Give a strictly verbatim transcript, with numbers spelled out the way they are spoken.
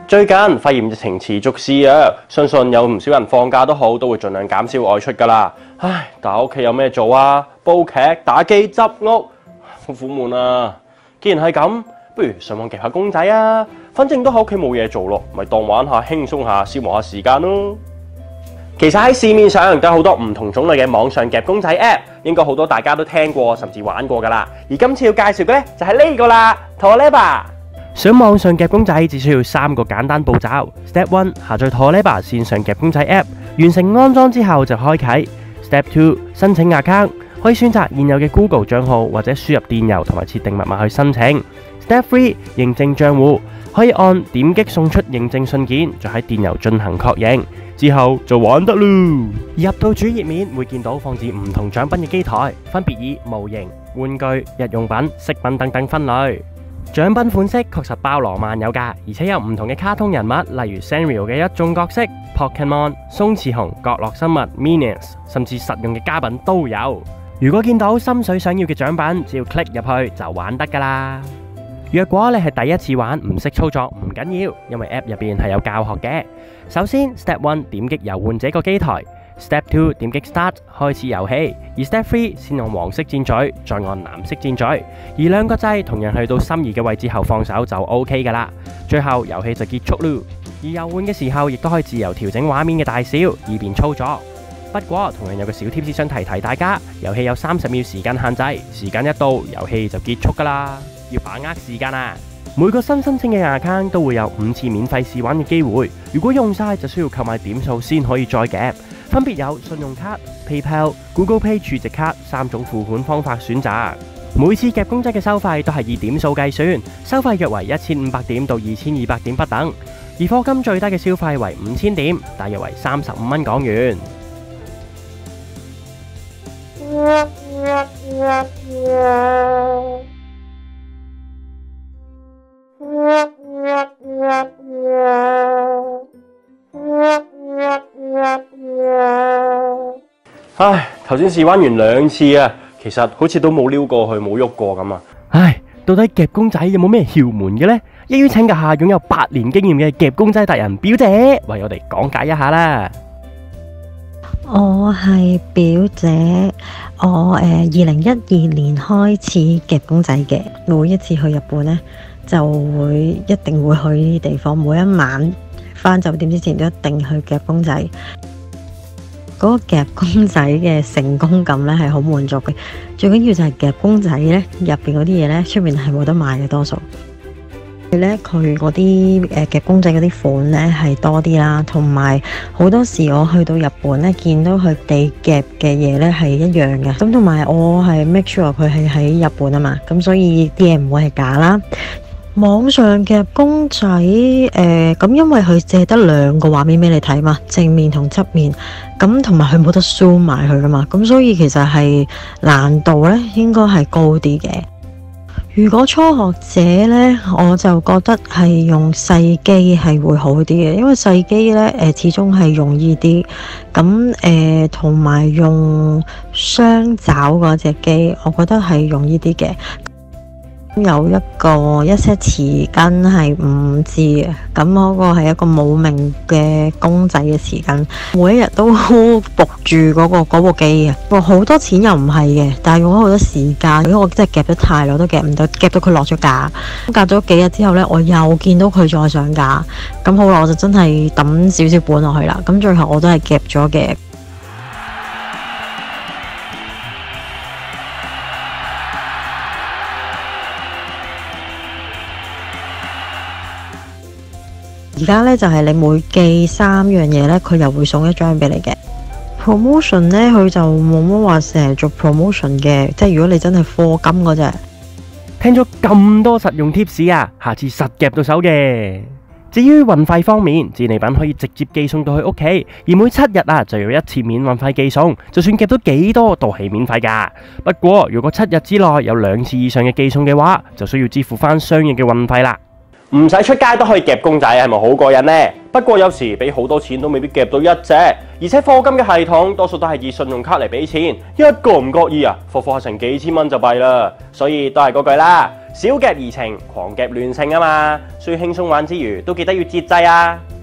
最近肺炎疫情持續肆虐，相信有唔少人放假都好，都會盡量減少外出㗎啦。唉，但係屋企有咩做啊？煲劇、打機、執屋，好苦悶啊！既然係咁，不如上網夾下公仔啊！反正都喺屋企冇嘢做咯，咪當玩下輕鬆下，消磨下時間咯。其實喺市面上都有好多唔同種類嘅網上夾公仔 App， 應該好多大家都聽過甚至玩過㗎啦。而今次要介紹嘅咧就係呢個啦 ，Tolleba。上網上夾公仔只需要三個簡單步驟。Step one 下載 Tolleba 線上夾公仔 App， 完成安裝之後就開啟。Step two 申請 account， 可以選擇現有嘅 Google 帳號或者輸入電郵同埋設定密碼去申請。Step three 認證帳戶，可以按點擊送出認證信件，再喺電郵進行確認，之後就玩得咯。入到主頁面會見到放置唔同獎品嘅機台，分別以模型、玩具、日用品、飾品等等分類。獎品款式確實包羅萬有㗎，而且有唔同嘅卡通人物，例如 Sanrio 嘅一眾角色、Pokemon、鬆弛熊、角落生物、Minions， 甚至實用嘅家品都有。如果見到心水想要嘅獎品，只要 click 入去就玩得㗎啦。若果你係第一次玩，唔識操作唔緊要，因為 App 入邊係有教學嘅。首先 Step one 點擊遊玩這個機台。Step two 點擊 Start 開始遊戲，而 Step three 先按黃色箭嘴，再按藍色箭嘴，而兩個掣同樣去到心儀嘅位置後放手就 OK 噶啦。最後遊戲就結束咯。而遊玩嘅時候亦都可以自由調整畫面嘅大小，以便操作。不過同樣有個小貼士想提提大家，遊戲有三十秒時間限制，時間一到遊戲就結束噶啦，要把握時間啊！每個新申請嘅 account 都會有五次免費試玩嘅機會，如果用晒就需要購買點數先可以再夾。分別有信用卡、PayPal、Google Pay 儲值卡三種付款方法選擇。每次夾公仔嘅收費都係以點數計算，收費約為一千五百點到二千二百點不等。而課金最低嘅消費為五千點，大約為三十五蚊港元。唉，頭先試玩完兩次啊，其實好似都冇撩過去，冇喐過咁啊！唉，到底夾公仔有冇咩竅門嘅呢？一於請教下擁有八年經驗嘅夾公仔達人表姐，為我哋講解一下啦。 我係表姐，我誒二零一二年開始夾公仔嘅，每一次去日本呢，就會一定會去呢啲地方，每一晚返酒店之前都一定去夾公仔。嗰個夾公仔嘅成功感咧係好滿足嘅，最緊要就係夾公仔咧入邊嗰啲嘢咧出面係冇得賣嘅多數。咧佢嗰啲誒夾公仔嗰啲款咧係多啲啦，同埋好多時我去到日本咧見到佢哋夾嘅嘢咧係一樣嘅，咁同埋我係 make sure 佢係喺日本啊嘛，咁所以啲嘢唔會係假啦。網上夾公仔誒，咁、呃、因為佢淨係得兩個畫面俾你睇嘛，正面同側面，咁同埋佢冇得 zoom 埋去噶嘛，咁所以其實係難度咧應該係高啲嘅。如果初學者咧，我就覺得係用細機係會好啲嘅，因為細機咧誒始終係容易啲，咁誒同埋用雙爪嗰隻機，我覺得係容易啲嘅。有一個一 set 匙羹係五支嘅，咁嗰個係一個冇名嘅公仔嘅匙羹，每一日都仆住嗰個嗰部機嘅。哇，好多錢又唔係嘅，但係用咗好多時間，因為我真係夾得太耐，我都夾唔到，夾到佢落咗架。隔咗幾日之後呢，我又見到佢再上架，咁好啦，我就真係抌少少本落去啦。咁最後我都係夾咗嘅。而家咧就係、是、你每寄三樣嘢咧，佢又會送一張俾你嘅 promotion 咧，佢就冇乜話成日做 promotion 嘅，即係如果你真係課金嗰隻。 聽咗咁多實用貼士啊，下次實夾到手嘅。至於運費方面，戰利品可以直接寄送到去屋企，而每七日啊就有一次免運費寄送，就算夾到幾多都係免費噶。不過如果七日之內有兩次以上嘅寄送嘅話，就需要支付翻相應嘅運費啦。唔使出街都可以夾公仔，係咪好過癮呢？不過有時俾好多錢都未必夾到一隻，而且課金嘅系統多數都係以信用卡嚟俾錢，一個唔覺意啊，課課成幾千蚊就弊啦。所以都係嗰句啦， 小夾怡情，狂夾亂性啊嘛，所以輕鬆玩之餘都記得要節制啊！